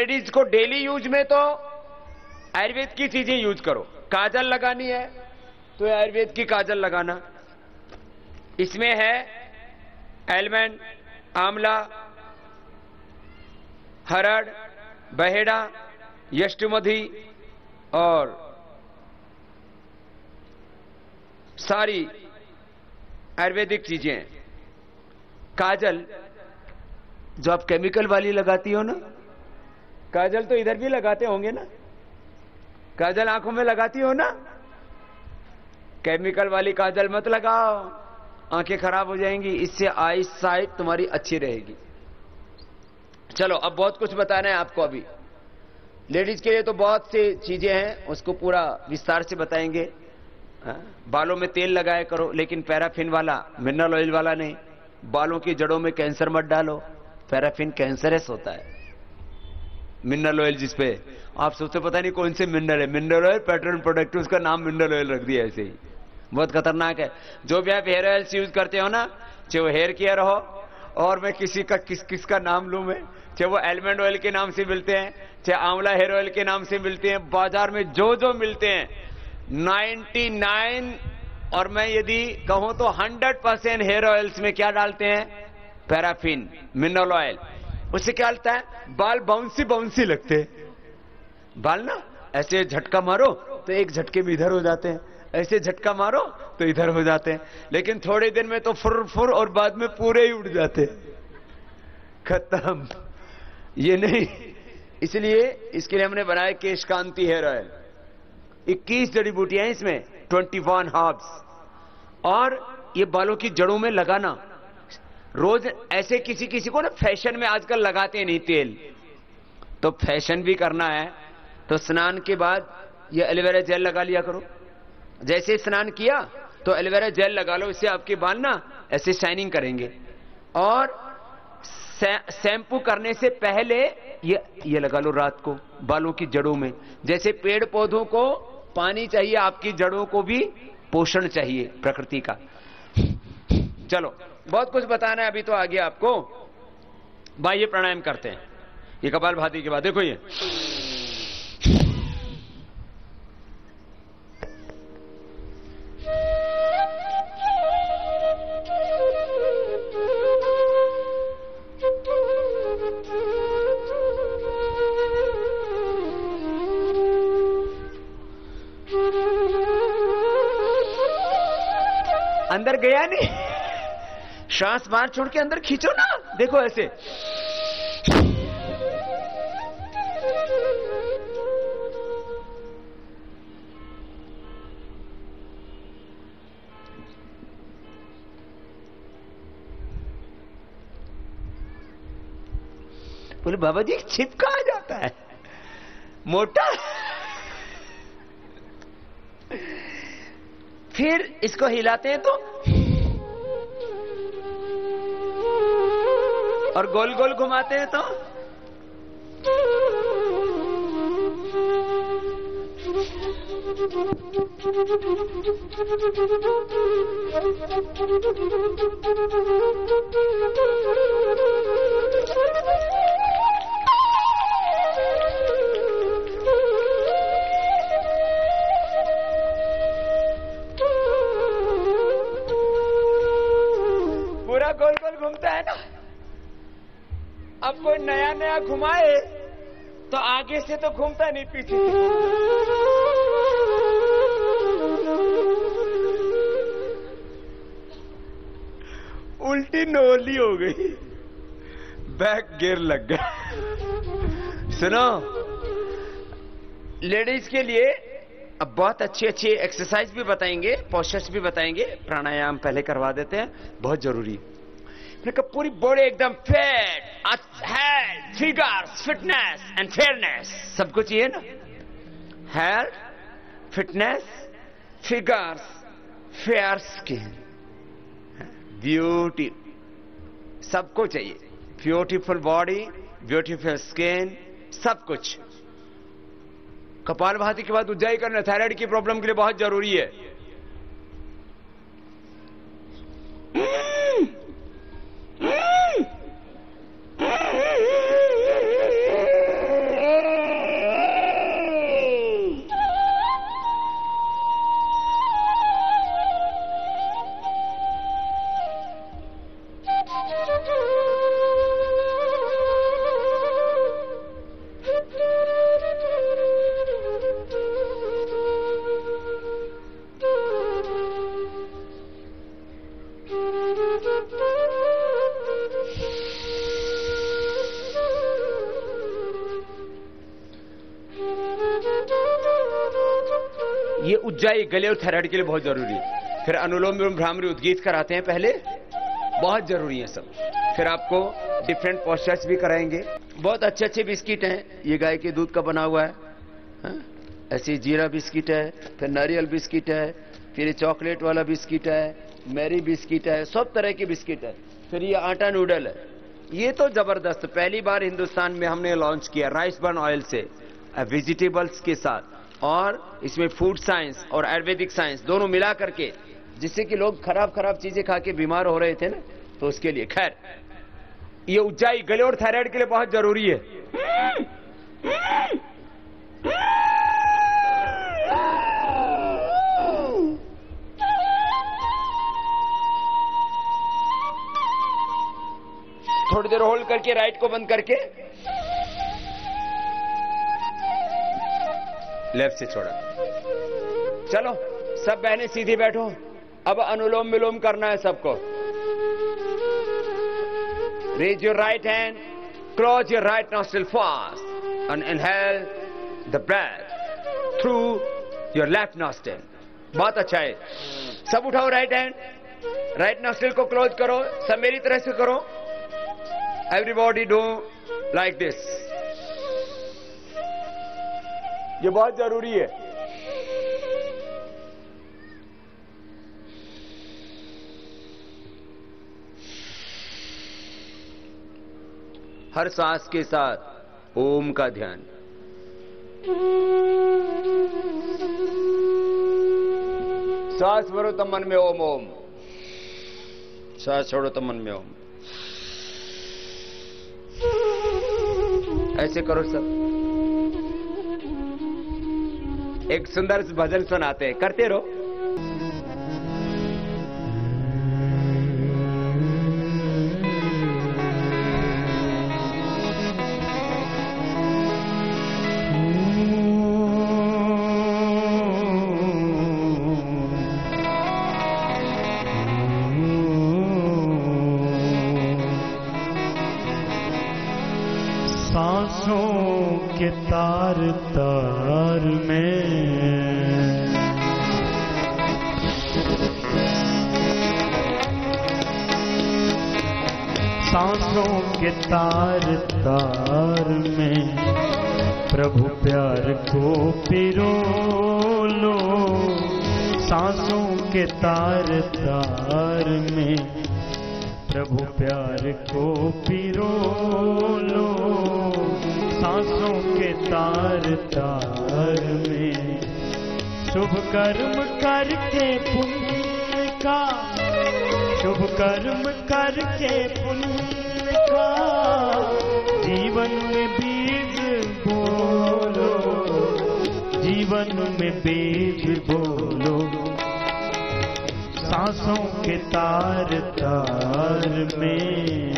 Ladies को daily use में तो आयुर्वेद की चीजें यूज करो। काजल लगानी है तो आयुर्वेद की काजल लगाना। इसमें है एलमंड, आंवला, हरड़, बहेड़ा, यष्टमधी और सारी आयुर्वेदिक चीजें हैं। काजल जो आप केमिकल वाली लगाती हो ना, काजल तो इधर भी लगाते होंगे ना, काजल आंखों में लगाती हो ना, केमिकल वाली काजल मत लगाओ, आंखें खराब हो जाएंगी। इससे आई साइट तुम्हारी अच्छी रहेगी। चलो अब बहुत कुछ बताना है आपको। अभी लेडीज के लिए तो बहुत सी चीजें हैं, उसको पूरा विस्तार से बताएंगे। बालों में तेल लगाया करो, लेकिन पैराफिन वाला, मिनरल ऑयल वाला नहीं। बालों की जड़ों में कैंसर मत डालो, पैराफिन कैंसरस होता है। मिनरल ऑयल जिसपे आप सोचते पता नहीं कौन से मिनरल है, मिनरल ऑयल पेट्रोल प्रोडक्ट, उसका नाम मिनरल ऑयल रख दिया ऐसे ही, बहुत खतरनाक है। जो भी आप हेयर ऑयल्स यूज करते हो ना, चाहे वो हेयर केयर हो, और मैं किसी का किसका नाम लूं मैं, चाहे वो एलमंड ऑयल के नाम से मिलते हैं, चाहे आंवला हेयर ऑयल के नाम से मिलते हैं, बाजार में जो मिलते हैं 99 और मैं यदि कहूं तो 100% हेयर ऑयल्स में क्या डालते हैं, पैराफिन, मिनरल ऑयल। उससे क्या होता है, बाल बाउंसी लगते हैं। बाल ना ऐसे झटका मारो तो एक झटके में इधर हो जाते हैं, ऐसे झटका मारो तो इधर हो जाते हैं, लेकिन थोड़े दिन में तो फुर और बाद में पूरे ही उड़ जाते हैं, खत्म। ये नहीं, इसलिए इसके लिए हमने बनाया केश कांति हेयर ऑयल। 21 जड़ी बूटियां हैं इसमें, 21 हर्ब्स, और ये बालों की जड़ों में लगाना रोज। ऐसे किसी को ना फैशन में आजकल लगाते नहीं तेल, तो फैशन भी करना है तो स्नान के बाद ये एलोवेरा जेल लगा लिया करो। जैसे स्नान किया तो एलोवेरा जेल लगा लो, इससे आपके बाल ना ऐसे शाइनिंग करेंगे। और शैम्पू करने से पहले ये लगा लो रात को बालों की जड़ों में। जैसे पेड़ पौधों को पानी चाहिए, आपकी जड़ों को भी पोषण चाहिए प्रकृति का। चलो बहुत कुछ बताना है अभी तो आगे आपको। बाह्य प्राणायाम करते हैं, ये कपालभाति के बाद देखो ये अंदर गया नहीं, श्वास बाहर छोड़ के अंदर खींचो ना, देखो ऐसे। बोले बाबा जी छिप कहां जाता है, मोटा। फिर इसको हिलाते हैं तो, और गोल गोल घुमाते हैं तो, पूरा गोल गोल घूमता है ना। अब कोई नया घुमाए तो आगे से तो घूमता नहीं, पीछे से। उल्टी नोली हो गई, बैक गियर लग गया। सुनो, लेडीज के लिए अब बहुत अच्छी एक्सरसाइज भी बताएंगे, पोस्चर्स भी बताएंगे। प्राणायाम पहले करवा देते हैं, बहुत जरूरी। पूरी बॉडी एकदम fit, health, figures, fitness and fairness, सबको चाहिए ना। Health, fitness, figures, fair skin, beauty, सबको चाहिए। ब्यूटीफुल बॉडी, ब्यूटीफुल स्किन, सब कुछ। कपालभाति के बाद उज्जाई करना थायराइड की प्रॉब्लम के लिए बहुत जरूरी है। ये उज्जाई गले और थायराइड के लिए बहुत जरूरी है। फिर अनुलोम विलोम भ्रामरी उद्गीत कराते हैं पहले, बहुत जरूरी है सब। फिर आपको डिफरेंट पोस्चर्स भी कराएंगे। बहुत अच्छे अच्छे बिस्किट हैं, ये गाय के दूध का बना हुआ है, ऐसे जीरा बिस्किट है, फिर नारियल बिस्किट है, फिर ये चॉकलेट वाला बिस्किट है, मैरी बिस्किट है, सब तरह के बिस्किट है। फिर ये आटा नूडल है, ये तो जबरदस्त पहली बार हिंदुस्तान में हमने लॉन्च किया राइस बर्न ऑयल से, वेजिटेबल्स के साथ, और इसमें फूड साइंस और आयुर्वेदिक साइंस दोनों मिला करके, जिससे कि लोग खराब खराब चीजें खा के बीमार हो रहे थे ना, तो उसके लिए। खैर, ये उज्जाई गले और थायराइड के लिए बहुत जरूरी है। थोड़ी देर होल्ड करके राइट को बंद करके लेफ्ट से छोड़ा। चलो सब बहनें सीधी बैठो। अब अनुलोम विलोम करना है सबको। Raise your right hand, close your right nostril fast and inhale the breath through your left nostril. बहुत अच्छा है। सब उठाओ राइट हैंड, राइट नॉस्ट्रिल को क्लोज करो। सब मेरी तरह से करो। Everybody do like this. ये बहुत जरूरी है। हर सांस के साथ ओम का ध्यान। सांस भरो तो मन में ओम ओम, सांस छोड़ो तो मन में ओम। ऐसे करो सब। एक सुंदर भजन सुनाते हैं, करते रहो। सांसों के तार तार में सांसों के तार तार में प्रभु प्यार को पिरो लो। सांसों के तार तार में प्रभु प्यार को पिरो लो। सांसों के तार तार में शुभ कर्म करके पुण्य का, शुभ कर्म करके पुण्य का जीवन में बीज बोलो, जीवन में बीज बोलो। सांसों के तार तार में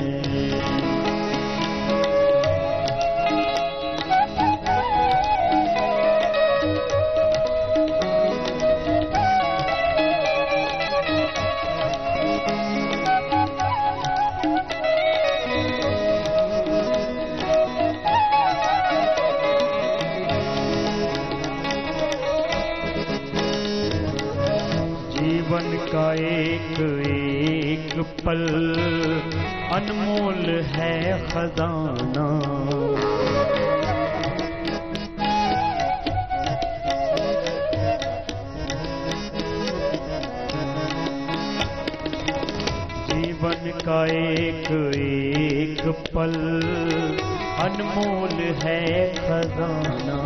जीवन का एक एक पल अनमोल है खजाना। जीवन का एक एक पल अनमोल है खजाना।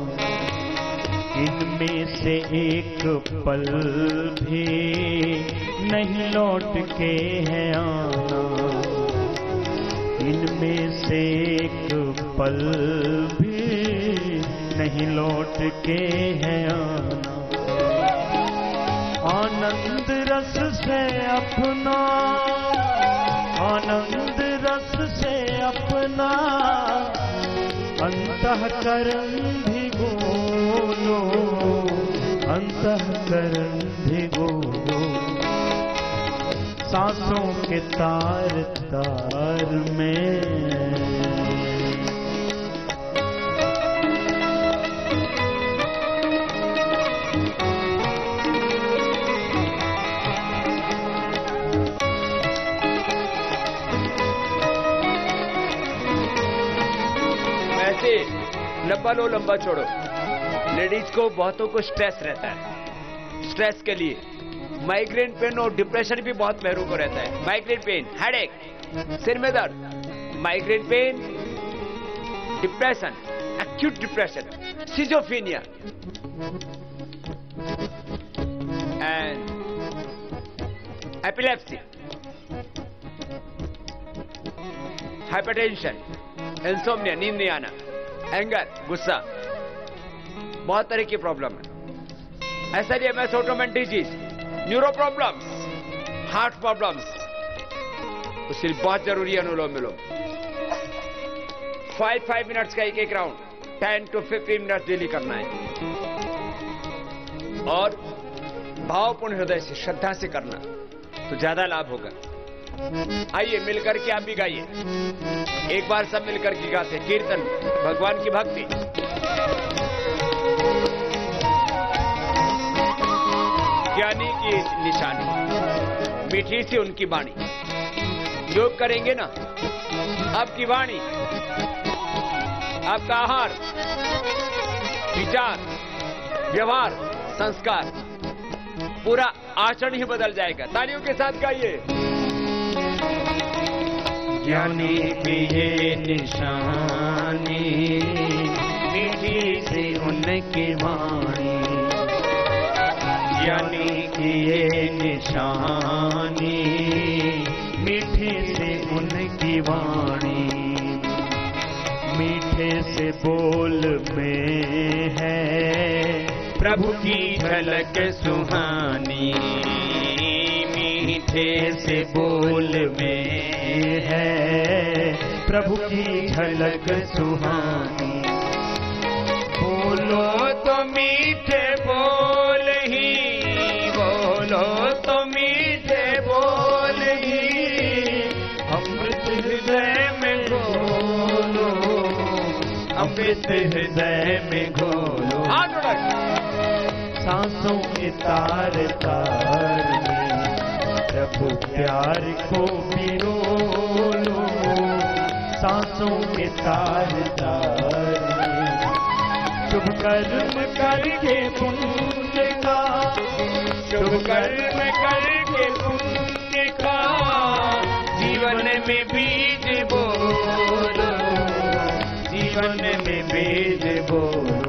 इनमें से एक पल भी नहीं लौट के है आना। इनमें से एक पल भी नहीं लौट के है आना। आनंद रस से अपना, आनंद रस से अपना अंतःकरण भिगो लो, अंतःकरण भिगो लो। सांसों के तार तार में लंबा लो लंबा छोड़ो। लेडीज को बहुतों को स्ट्रेस रहता है, स्ट्रेस के लिए माइग्रेन पेन और डिप्रेशन भी बहुत मेहरू को रहता है। माइग्रेन पेन, हेडेक, सिर में दर्द, migraine pain, depression, acute depression, schizophrenia and epilepsy, hypertension, insomnia, नींद नहीं आना, एंगर, गुस्सा, बहुत तरह की प्रॉब्लम है। ऐसा नहीं है autoimmune disease, neuro problems, heart problems, उसके लिए बहुत जरूरी है अनुलोम विलोम। 5 मिनट्स का एक राउंड 10 to 15 मिनट डेली करना है और भावपूर्ण हृदय से, श्रद्धा से करना तो ज्यादा लाभ होगा। आइए मिलकर के आप भी गाइए, एक बार सब मिलकर के गाते कीर्तन, भगवान की भक्ति। ज्ञानी की निशानी, मीठी सी उनकी वाणी। योग करेंगे ना, आपकी वाणी, आपका आहार, विचार, व्यवहार, संस्कार, पूरा आचरण ही बदल जाएगा। तालियों के साथ गाइए। ज्ञानी की ये निशानी, मीठी सी उनकी वाणी। ज्ञानी की ये निशानी, मीठी सी उनकी वाणी। मीठे से बोल में है प्रभु की झलक सुहानी। मीठे से बोल में है प्रभु की झलक सुहानी। बोलो तो मीठे बोल ही, बोलो तो मीठे बोल ही, अमृत हृदय में घोलो, अमृत हृदय में घोलो। सांसों के तार तार में प्रभु प्यार को पिरोलो। सांसों के तार तार में शुभ कर्म करके पुण्य का, शुभ कर्म करके पुण्य का, जीवन में बीज बोलो, जीवन में बीज बोलो।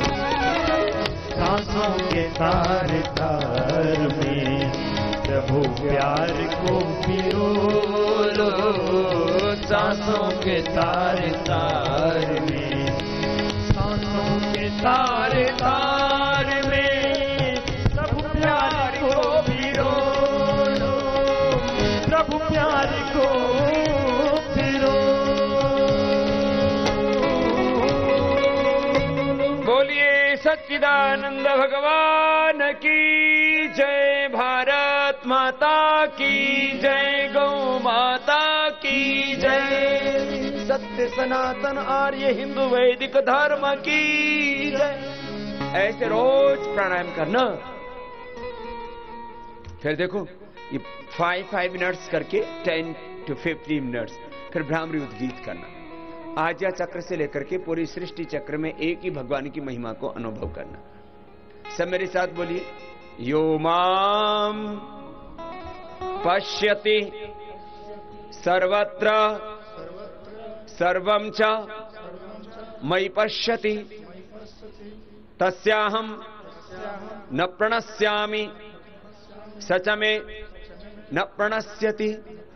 सांसों के तार तार में प्रभु प्यार को पिरोलो। सांसों के तार तार में, सांसों के तार तार में प्रभु प्यार को पिरोलो, प्रभु प्यार को पिरोलो। बोलिए सच्चिदानंद भगवान की जय, भारत माता की जय, गौ माता की जय, सत्य सनातन आर्य हिंदू वैदिक धर्म की जय। ऐसे रोज प्राणायाम करना। फिर देखो ये 5 मिनट्स करके 10 to 15 मिनट्स, फिर भ्रामरी उद्गीत करना। आज्ञा चक्र से लेकर के पूरी सृष्टि चक्र में एक ही भगवान की महिमा को अनुभव करना। सब मेरे साथ बोलिए। यो माम पश्यति सर्वत्र सर्वं च मयि पश्यति, तस्याहं न प्रणश्यामि सच में न प्रणश्यति।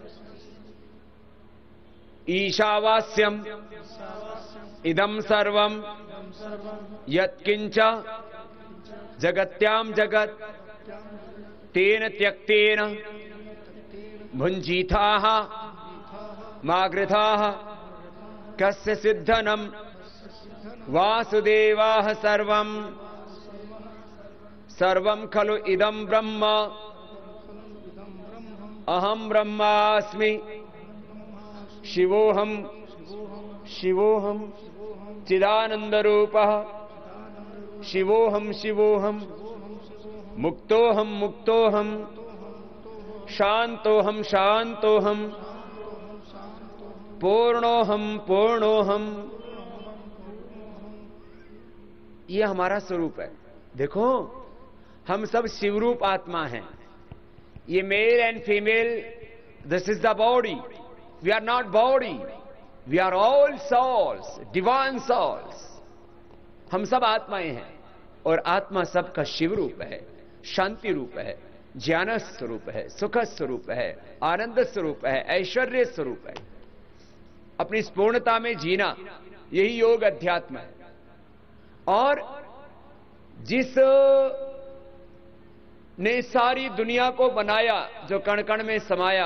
ईशावास्यम इदं सर्वं यत्किंच जगत्याम जगत तेन त्यक्तेन भुंजीथाः मागृथाः कस्य सिद्धनम वासुदेवाः सर्वं सर्वं खलु इदं ब्रह्म अहं ब्रह्मास्मि शिवोहम शिवोहम चिदानंद रूपः शिवोहम शिवोहम मुक्तोहम मुक्तोहम शांतोहम शांतोहम पूर्णोहम पूर्णोहम ये हमारा स्वरूप है। देखो, हम सब शिवरूप आत्मा हैं। ये male and female, this is the body. We are not body, we are all souls, divine souls. हम सब आत्माएं हैं और आत्मा सबका शिव रूप है, शांति रूप है, ज्ञान स्वरूप है, सुख स्वरूप है, आनंद स्वरूप है, ऐश्वर्य स्वरूप है। अपनी पूर्णता में जीना, यही योग अध्यात्म है। और जिस ने सारी दुनिया को बनाया, जो कण कण में समाया,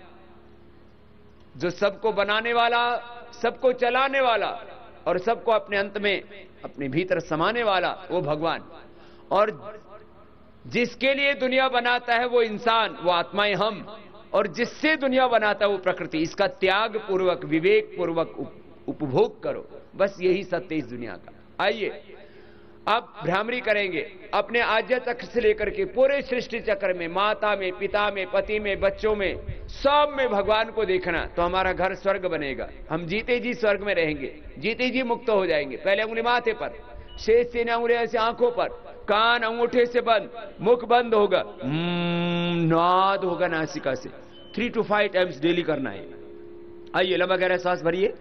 जो सबको बनाने वाला, सबको चलाने वाला और सबको अपने अंत में अपने भीतर समाने वाला, वो भगवान। और जिसके लिए दुनिया बनाता है वो इंसान, वो आत्माएं हम, और जिससे दुनिया बनाता है वो प्रकृति। इसका त्याग पूर्वक, विवेक पूर्वक उपभोग करो, बस यही सत्य इस दुनिया का। आइए अब भ्रामरी करेंगे अपने आद्य तक से लेकर के पूरे सृष्टि चक्र में, माता में, पिता में, पति में, बच्चों में, सब में भगवान को देखना, तो हमारा घर स्वर्ग बनेगा। हम जीते जी स्वर्ग में रहेंगे, जीते जी मुक्त हो जाएंगे। पहले उंगली माथे पर, शेष 3 उंगलियां ऐसे आंखों पर, कान अंगूठे से बंद, मुख बंद होगा, नाद होगा नासिका से। 3 to 5 टाइम्स डेली करना है। आइए लंबा गहरा सांस भरिए।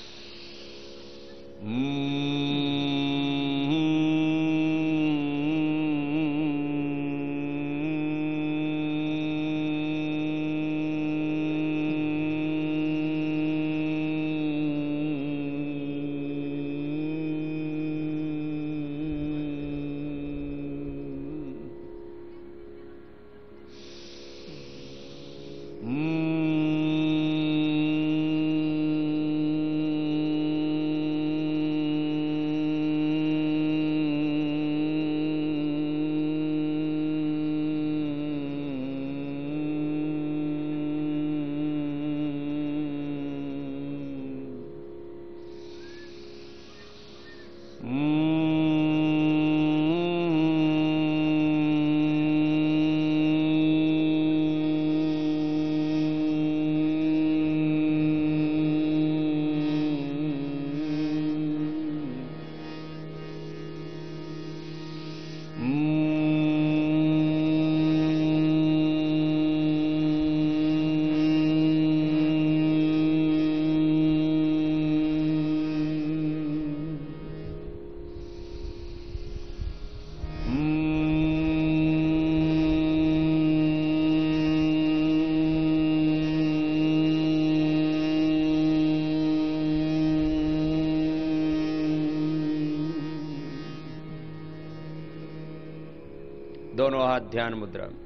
दोनों हाथ ध्यान मुद्रा में।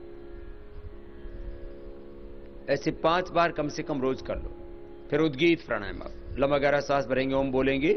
ऐसे 5 बार कम से कम रोज कर लो। फिर उद्गीत प्राणायाम। आप लंबा गहरा सांस भरेंगे, ओम बोलेंगे,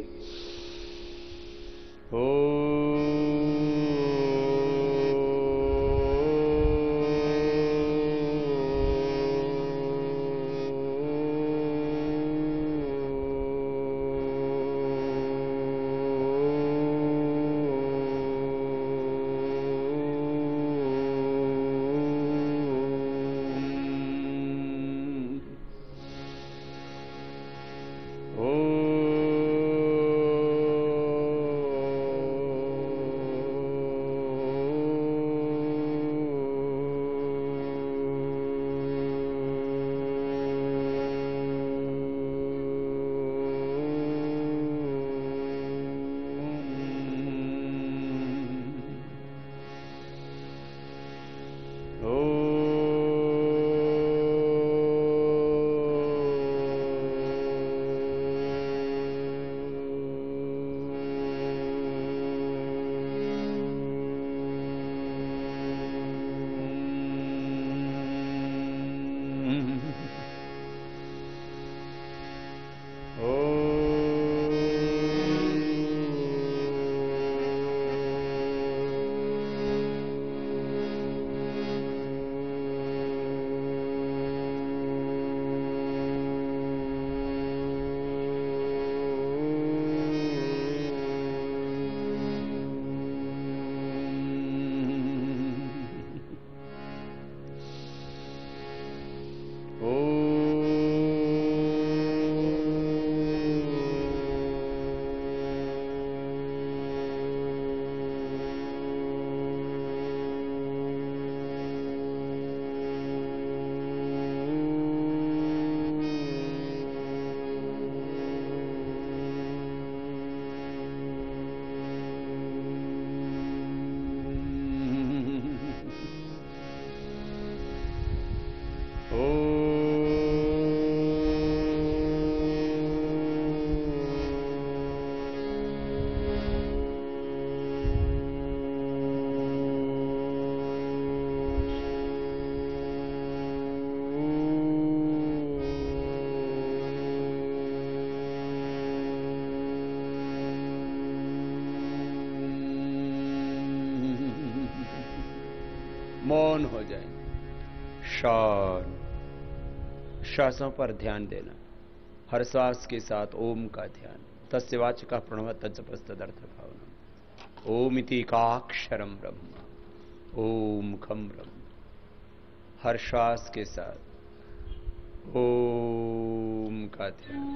मौन हो जाए, शांत, श्वासों पर ध्यान देना, हर श्वास के साथ ओम का ध्यान। तस्य वाचकः प्रणव तज्जपस्तदर्थ भावना। ओम इति एकाक्षरम ब्रह्म, ओम खम ब्रह्म। हर श्वास के साथ ओम का ध्यान।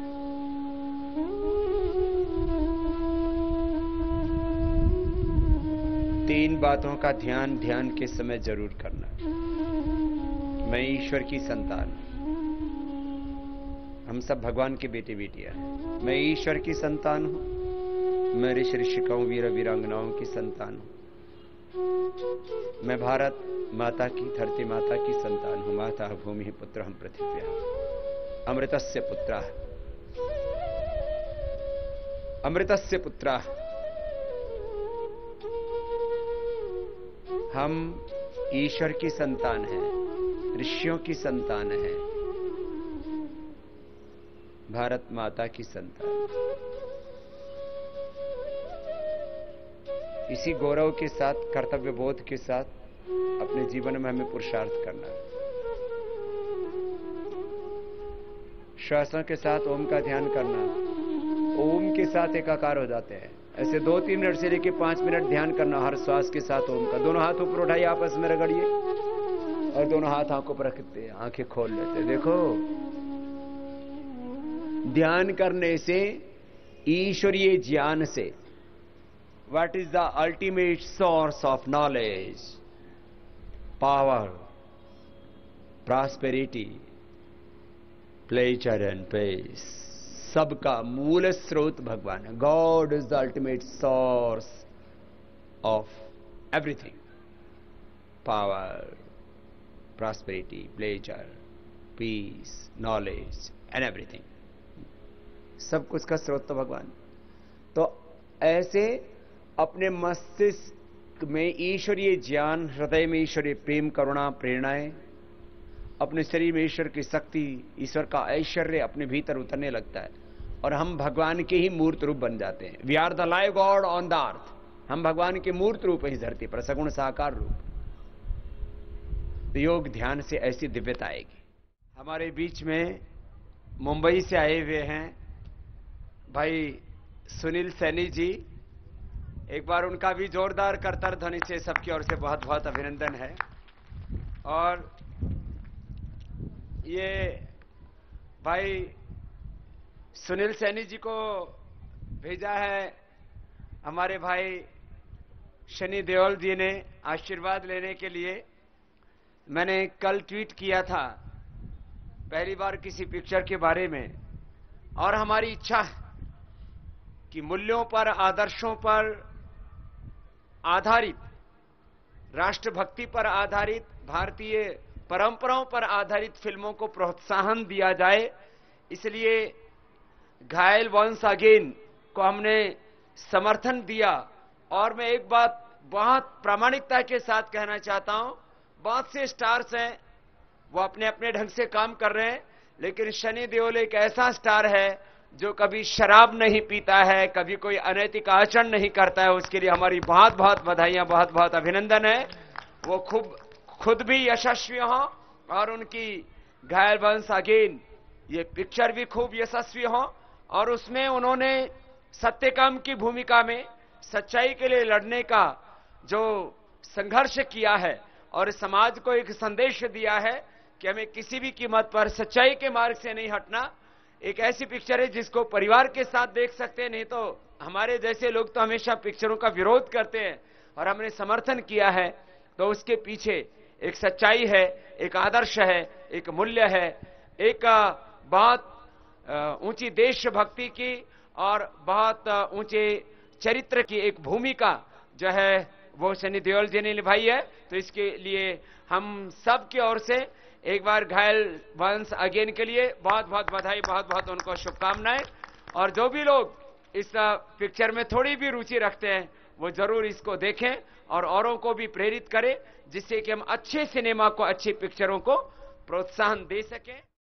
तीन बातों का ध्यान ध्यान के समय जरूर करना। मैं ईश्वर की संतान हूं, हम सब भगवान के बेटे बेटियां हैं। मैं ईश्वर की संतान हूं, मैं ऋषि ऋषिकाओं वीर वीरांगनाओं की संतान हूं। मैं भारत माता की, धरती माता की संतान हूं। माता भूमि पुत्र हम पृथिव्या, अमृतस्य पुत्रः, अमृतस्य पुत्रः। हम ईश्वर की संतान हैं, ऋषियों की संतान हैं, भारत माता की संतान। इसी गौरव के साथ, कर्तव्य बोध के साथ अपने जीवन में हमें पुरुषार्थ करना है। श्वासों के साथ ओम का ध्यान करना, ओम के साथ एकाकार हो जाते हैं। ऐसे 2-3 मिनट से लेकर 5 मिनट ध्यान करना, हर श्वास के साथ ओम का। दोनों हाथ ऊपर उठाइए, आपस में रगड़िए और दोनों हाथ आंखों पर रखते, आंखें खोल लेते। देखो, ध्यान करने से, ईश्वरीय ज्ञान से, what is the ultimate source of knowledge, power, prosperity, pleasure and peace, सबका मूल स्रोत भगवान है। God is the ultimate source of everything, power, prosperity, pleasure, peace, knowledge and everything. सब कुछ का स्रोत तो भगवान। तो ऐसे अपने मस्तिष्क में ईश्वरीय ज्ञान, हृदय में ईश्वरीय प्रेम, करुणा, प्रेरणाएं, अपने शरीर में ईश्वर की शक्ति, ईश्वर का ऐश्वर्य अपने भीतर उतरने लगता है और हम भगवान के ही मूर्त रूप बन जाते हैं। We are the live God on the earth. हम भगवान के मूर्त रूप हैं इस धरती पर, सगुण साकार रूप। तो योग ध्यान से ऐसी दिव्यता आएगी। हमारे बीच में मुंबई से आए हुए हैं भाई सुनील सैनी जी। एक बार उनका भी जोरदार करतार ध्वनि से सबकी ओर से बहुत बहुत अभिनंदन है। और ये भाई सुनील सैनी जी को भेजा है हमारे भाई शनि देओल जी ने आशीर्वाद लेने के लिए। मैंने कल ट्वीट किया था पहली बार किसी पिक्चर के बारे में, और हमारी इच्छा है कि मूल्यों पर, आदर्शों पर आधारित, राष्ट्रभक्ति पर आधारित, भारतीय परंपराओं पर आधारित फिल्मों को प्रोत्साहन दिया जाए। इसलिए घायल वंस अगेन को हमने समर्थन दिया। और मैं एक बात बहुत प्रामाणिकता के साथ कहना चाहता हूं, बहुत से स्टार्स हैं, वो अपने अपने ढंग से काम कर रहे हैं, लेकिन शनि देओल एक ऐसा स्टार है जो कभी शराब नहीं पीता है, कभी कोई अनैतिक आचरण नहीं करता है। उसके लिए हमारी बहुत बहुत बधाइयां, बहुत बहुत अभिनंदन है। वो खुद भी यशस्वी हो और उनकी घायल वंस अगेन ये पिक्चर भी खूब यशस्वी हो। और उसमें उन्होंने सत्यकाम की भूमिका में सच्चाई के लिए लड़ने का जो संघर्ष किया है और समाज को एक संदेश दिया है कि हमें किसी भी कीमत पर सच्चाई के मार्ग से नहीं हटना। एक ऐसी पिक्चर है जिसको परिवार के साथ देख सकते हैं, नहीं तो हमारे जैसे लोग तो हमेशा पिक्चरों का विरोध करते हैं और हमने समर्थन किया है। तो उसके पीछे एक सच्चाई है, एक आदर्श है, एक मूल्य है, एक बहुत ऊंची देशभक्ति की और बहुत ऊंचे चरित्र की एक भूमिका जो है वो शनि देओल जी ने निभाई है। तो इसके लिए हम सब की ओर से एक बार घायल वंस अगेन के लिए बहुत बहुत बधाई, बहुत बहुत उनको शुभकामनाएं। और जो भी लोग इस पिक्चर में थोड़ी भी रुचि रखते हैं वो जरूर इसको देखें और औरों को भी प्रेरित करें, जिससे कि हम अच्छे सिनेमा को, अच्छी पिक्चरों को प्रोत्साहन दे सकें।